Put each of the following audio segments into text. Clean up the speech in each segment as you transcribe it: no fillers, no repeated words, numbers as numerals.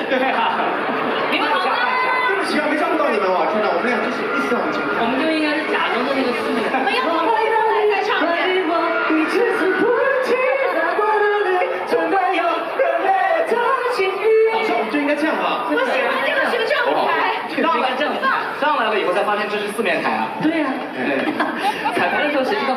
对啊， 你们好吗？ 对不起啊，没照顾到你们哦，真的，我们俩就是一起往前看。 我们就应该是假装的那个四面。 我们要好好来再唱一遍。 早上我们就应该这样啊。 我喜欢这个是个正舞台。 上来了以后才发现这是四面台啊。 对呀，彩排的时候谁知道？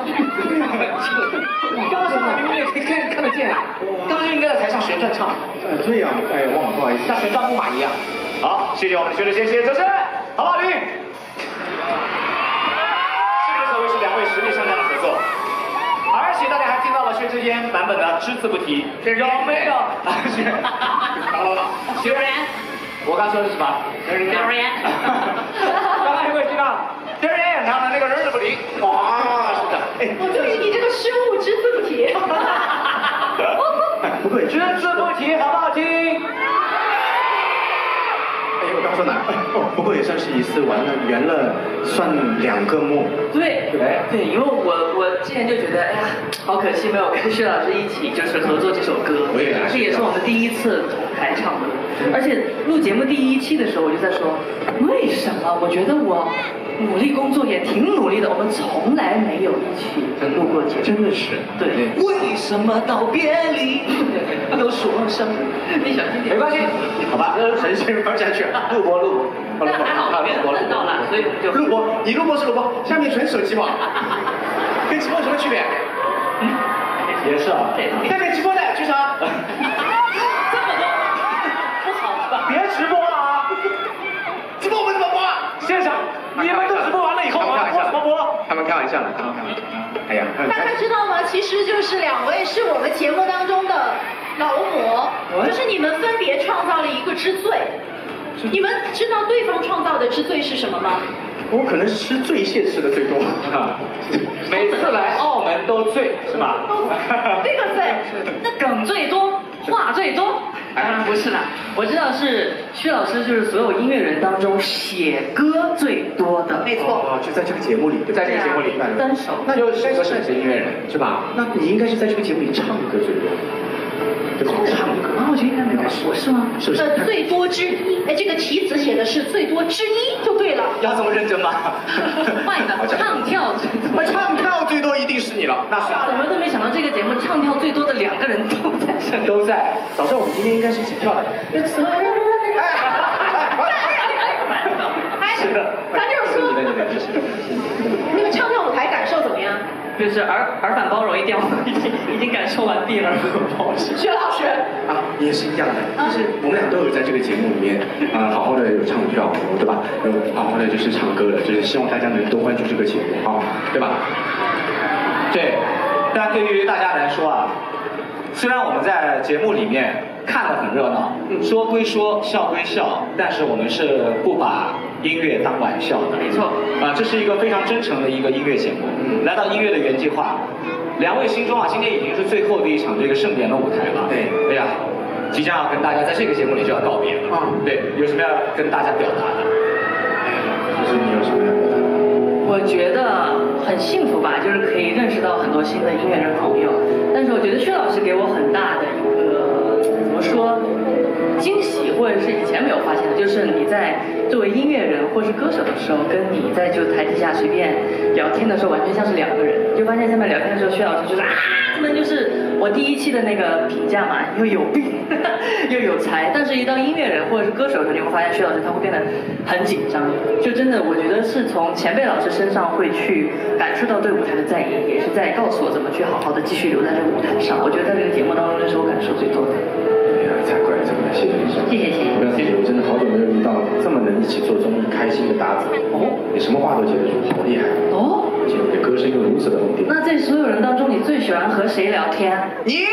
刚刚上来明明也可以看得见啊，刚刚就应该在台上旋转唱。 对呀，哎，忘了，不好意思。 像旋转木马一样。好，谢谢我们的学者先生，掌声，好不好听？是不是可谓是两位实力上将的合作？而且大家还听到了薛之谦版本的只字不提，有没有？学人，我刚说的是什么？学人。刚刚有没有听到？学人唱的那个人字不提，哇，是的，哎， 我对于你这个失误只字不提。 不对， 只字不提，好不好听？ 哎，我刚说哪？哦，不过也算是一次完了，圆了，算2个梦。 对，因为我之前就觉得，哎呀，好可惜没有跟薛老师一起就是合作这首歌，这也是我们第一次同台唱歌，而且录节目第1期的时候我就在说，为什么我觉得我努力工作也挺努力的，我们从来没有一起录过节目， 真的是。 对，为什么到别离又说什么？你小心点， 没关系，好吧， 神仙玩下去，录播。 但还好里面看到了，所以我们就录播，你录播是录播，下面全手机网，跟直播有什么区别？ 也是啊， 下面直播的举手。 这么多不好吧？ 别直播了啊！ 直播我们怎么播？ 先生，你们都直播完了以后，我播什么播？ 他们开玩笑的，他们开玩笑。哎呀， 大家知道吗？其实就是2位是我们节目当中的劳模，就是你们分别创造了一个之最。你们知道对方创造的之最是什么吗？ 我可能是吃醉蟹吃的最多， 每次来澳门都醉，是吧？ 这个醉， 那梗最多，话最多。当然不是啦，我知道是薛老师，就是所有音乐人当中写歌最多的。 没错。 哦，就在这个节目里，对吧？ 在这个节目里， 单手。 那就谁和谁是音乐人，是吧？ 那你应该是在这个节目里唱歌最多，对吧？ 唱歌啊，我觉得应该没有，我是吗？ 是不是？ 最多之一，哎，这个题词写的是最多之一就对了。 要这么认真吗？ 换一个，唱跳最多。 唱跳最多一定是你了，那是。 怎么都没想到这个节目唱跳最多的2个人都在这里。 都在。 早知道我们今天应该是一起跳的。 是的。 咱就是说，那个唱跳舞台感受怎么样？ 就是耳返包容一定已经感受完毕了。 薛老师啊，也是一样的，就是我们俩都有在这个节目里面好好的有唱跳，对吧？有好好的就是唱歌的，就是希望大家能多关注这个节目啊，对吧？ 对，但对于大家来说啊，虽然我们在节目里面看得很热闹，说归说，笑归笑，但是我们是不把音乐当玩笑的。 没错。 这是一个非常真诚的一个音乐节目。来到音乐的原计划，2位心中啊，今天已经是最后的一场这个盛典的舞台了。 对。 哎呀，即将要跟大家在这个节目里就要告别了。对，有什么要跟大家表达的？ 就是你有什么要表达的？ 我觉得很幸福吧，就是可以认识到很多新的音乐人朋友。但是我觉得薛老师给我很大的一个怎么说惊喜，或者是以前没有发现的，就是你在作为音乐人或是歌手的时候，跟你在就台底下随便聊天的时候，完全像是2个人。就发现下面聊天的时候，薛老师就是他们就是我第1期的那个评价嘛，又有病又有才，但是一到音乐人或者是歌手的时候，你会发现薛老师他会变得很紧张，就真的我觉得是从前辈老师身上会去感受到对舞台的在意，也是在告诉我怎么去好好的继续留在这个舞台上。我觉得在这个节目当中，这是我感受最多的。 才怪，真的，谢谢你。 谢谢。 谢谢，我真的好久没有遇到这么能一起做综艺开心的搭子。你什么话都接得住，好厉害。而且你的歌声又如此的稳定。 那在所有人当中，你最喜欢和谁聊天？ 你。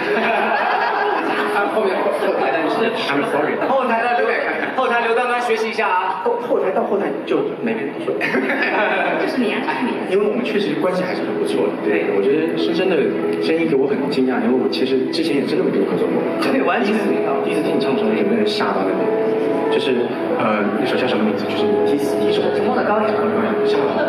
后台的是 I'm sorry。 后台刘端端学习一下啊。 后台到后台就没跟你说。 就是你啊， 因为我们确实关系还是很不错的。对，我觉得深深的声音给我很惊讶，因为我其实之前也真的没跟你合作过。 对，完全第一次听你唱的时候，整个人吓到那种。就是那首叫什么名字？就是第一首。 沉默的羔羊。 沉默的羔羊。 的羔羊。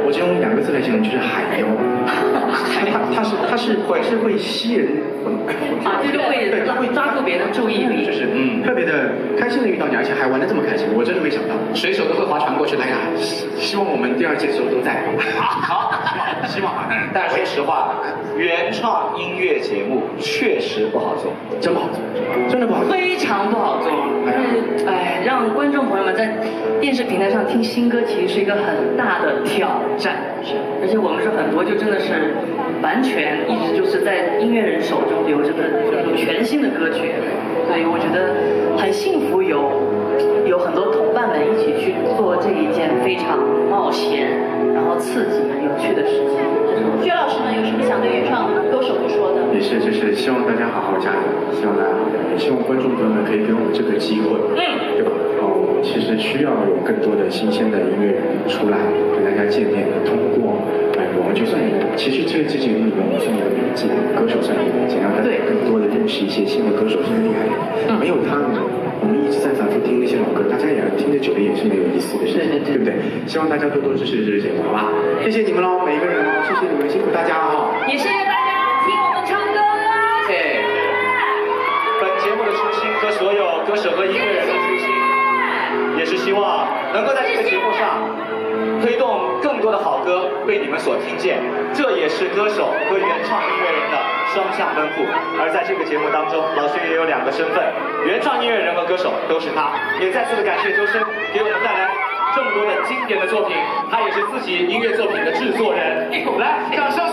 我只用2个字来形容，就是海妖。他是会吸人魂， 就是会抓住别人的注意力， 就是特别的开心的遇到你，而且还玩得这么开心，我真的没想到，随手都会划船过去。哎呀，希望我们第2届的时候都在。好，希望啊。 但说实话，原创音乐节目确实不好做， 真不好做，真的不好做， 非常不好做。让观众朋友们在电视平台上听新歌，其实是一个很大的挑战。而且我们是很多就真的是完全一直就是在音乐人手中留着的那种全新的歌曲，所以我觉得很幸福，有很多同伴们一起去做这一件非常冒险、然后刺激、有趣的事情。 薛老师呢，有什么想对原创歌手们说的？ 也是，就是希望大家好好加油，希望大家好好加油，希望观众朋友们可以给我们这个机会，对吧？其实需要有更多的新鲜的音乐人出来跟大家见面，通过我们就算其实这个节目里面我们算有媒介，歌手算有媒介，让大家更多的认识一些新的歌手，新的厉害人。没有他们，我们一直在反复听那些老歌，大家也听得久了也是没有意思的事情，对不对？希望大家多多支持这个节目，好吧？谢谢你们喽，每一个人哦，谢谢你们，辛苦大家哦。 也谢谢大家听我们唱歌啦。 谢谢。本节目的初心和所有歌手和音乐人的初心，也是希望能够在这个节目上推动更多的好歌被你们所听见，这也是歌手和原创音乐人的双向奔赴。而在这个节目当中，老薛也有2个身份，原创音乐人和歌手都是他。也再次的感谢周深给我们带来这么多的经典的作品，他也是自己音乐作品的制作人。来，掌声！